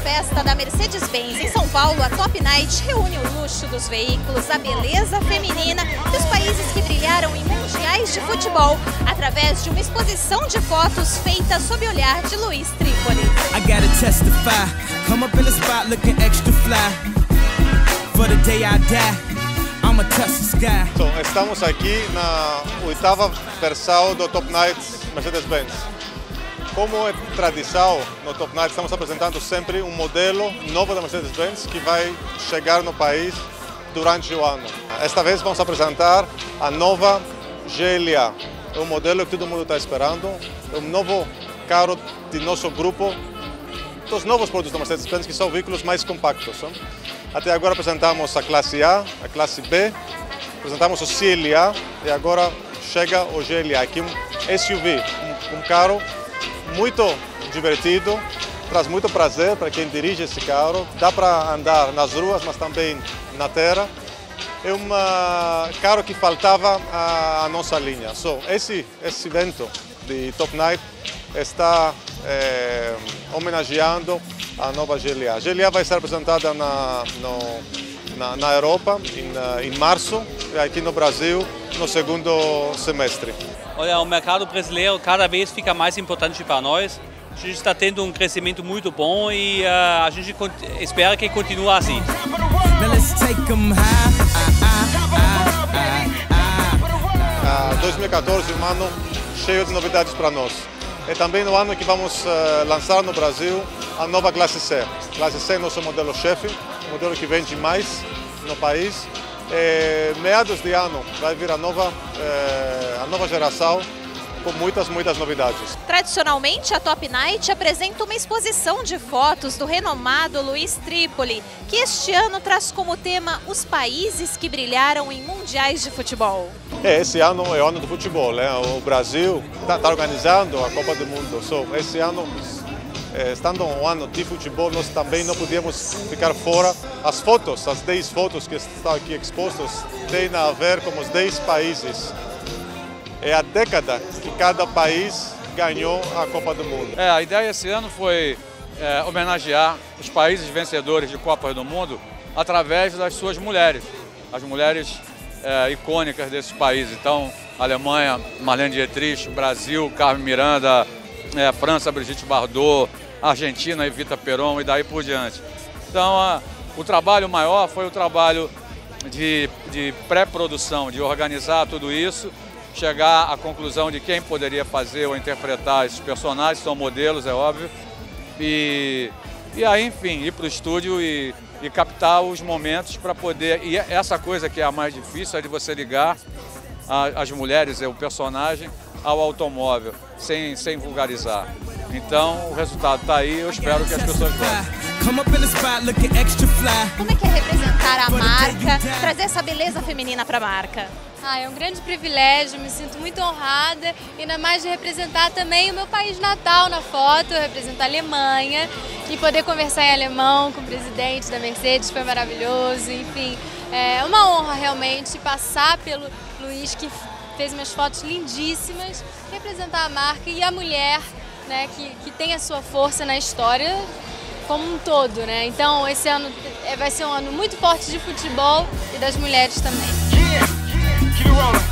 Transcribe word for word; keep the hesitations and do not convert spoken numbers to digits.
festa da Mercedes-Benz em São Paulo, a Top Night reúne o luxo dos veículos, a beleza feminina dos países que brilharam em mundiais de futebol, através de uma exposição de fotos feita sob o olhar de Luiz Trípoli. I gotta testify, come up in the spot looking extra fly, for the day I die. Então, estamos aqui na oitava versão do Top Night Mercedes-Benz. Como é tradição no Top Night, estamos apresentando sempre um modelo novo da Mercedes-Benz que vai chegar no país durante o ano. Esta vez vamos apresentar a nova G L A, é um modelo que todo mundo está esperando, é um novo carro de nosso grupo, dos novos produtos da Mercedes-Benz que são veículos mais compactos. Hein? Até agora apresentamos a classe A, a classe B, apresentamos o C L A e agora chega o G L A, aqui um S U V, um, um carro muito divertido, traz muito prazer para quem dirige esse carro, dá para andar nas ruas, mas também na terra. É um carro que faltava à nossa linha. So, esse, esse evento de Top Night está é, homenageando a nova G L A. A G L A vai ser apresentada na, no, na, na Europa em, em março e aqui no Brasil no segundo semestre. Olha, o mercado brasileiro cada vez fica mais importante para nós. A gente está tendo um crescimento muito bom e uh, a gente espera que continue assim. Uh, dois mil e quatorze é um ano cheio de novidades para nós. É também no ano que vamos uh, lançar no Brasil a nova classe C. Classe C é nosso modelo chefe, o modelo que vende mais no país. É, meados de ano vai vir a nova, é, a nova geração com muitas, muitas novidades. Tradicionalmente, a Top Night apresenta uma exposição de fotos do renomado Luiz Trípoli, que este ano traz como tema os países que brilharam em mundiais de futebol. É, esse ano é o ano do futebol, né? O Brasil está tá organizando a Copa do Mundo. So, esse ano, é, estando um ano de futebol, nós também não podíamos ficar fora. As fotos, as dez fotos que estão aqui expostas, têm a ver com os dez países. É a década que cada país ganhou a Copa do Mundo. É, a ideia esse ano foi é, homenagear os países vencedores de Copas do Mundo através das suas mulheres, as mulheres é, icônicas desses países. Então, Alemanha, Marlene Dietrich, Brasil, Carmen Miranda, é, França, Brigitte Bardot, Argentina, Evita Peron e daí por diante. Então, a, o trabalho maior foi o trabalho de, de pré-produção, de organizar tudo isso, chegar à conclusão de quem poderia fazer ou interpretar esses personagens, são modelos, é óbvio, e, e aí, enfim, ir para o estúdio e, e captar os momentos para poder... E essa coisa que é a mais difícil é de você ligar a, as mulheres, o personagem, ao automóvel, sem, sem vulgarizar. Então, o resultado está aí, eu espero que as pessoas gostem. Como é que é representar a marca, trazer essa beleza feminina para a marca? Ah, é um grande privilégio, me sinto muito honrada, ainda mais de representar também o meu país natal na foto, representar a Alemanha e poder conversar em alemão com o presidente da Mercedes foi maravilhoso, enfim, é uma honra realmente passar pelo Luiz, que fez umas fotos lindíssimas, representar a marca e a mulher, né, que, que tem a sua força na história como um todo, né? Então esse ano vai ser um ano muito forte de futebol e das mulheres também. Keep it rolling.